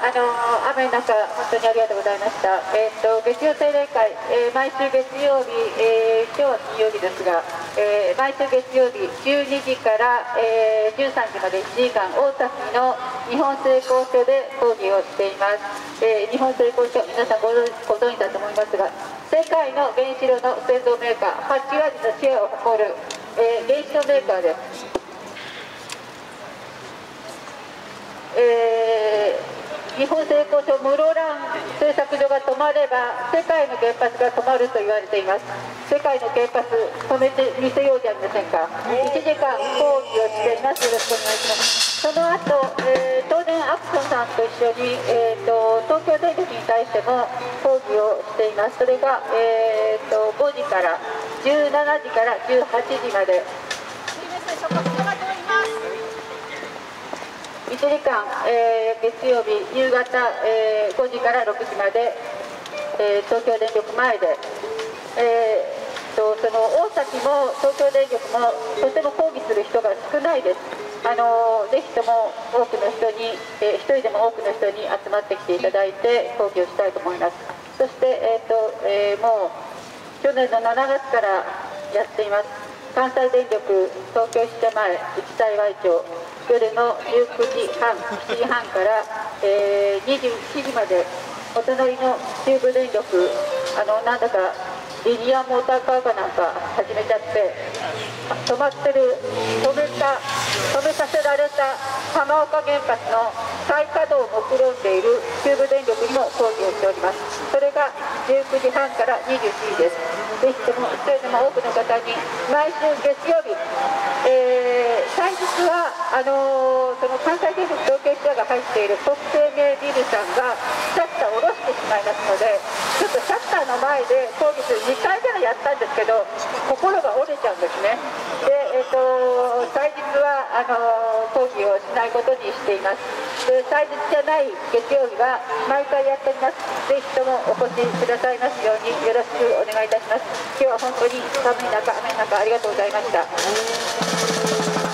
雨の中、本当にありがとうございました。月曜定例会、毎週月曜日、今日は金曜日ですが、毎週月曜日12時から、13時まで1時間、大崎の日本製鋼所で講義をしています。日本製鋼所、皆さんご存知だと思いますが、世界の原子炉の製造メーカー、8割のシェアを誇る、原子炉メーカーです。日本製鋼所室蘭製作所が止まれば世界の原発が止まると言われています。世界の原発止めてみせようじゃありませんか。1時間講義をしています。よろしくお願いします。その後、東電アクションさんと一緒に、東京電力に対しても講義をしています。それが、5時から17時から18時まで。1時間、月曜日夕方、5時から6時まで、東京電力前で、その大崎も東京電力もとても抗議する人が少ないです。ぜひとも多くの人に、1人でも多くの人に集まってきていただいて抗議をしたいと思います。そして、もう去年の7月からやっています関西電力東京支社前内幸町、夜の19時半、7時半から、21時までお隣の中部電力なんだかリニアモーターカーかなんか始めちゃって止めさせられた浜岡原発の再稼働を目論んでいる中部電力にも抗議をしております。それが19時半から21時です。ぜひとも一人でも多くの方に毎週月曜日、祭日はその関西電力東京支社が入っている国生命ビルさんがシャッターを下ろしてしまいますので、ちょっとシャッターの前で抗議する2回目やったんですけど心が折れちゃうんですね。で、祭日は抗議をしないことにしています。で、祭日じゃない月曜日は毎回やっております。ぜひともお越しくださいますようによろしくお願いいたします。今日は本当に寒い中、雨の中ありがとうございました。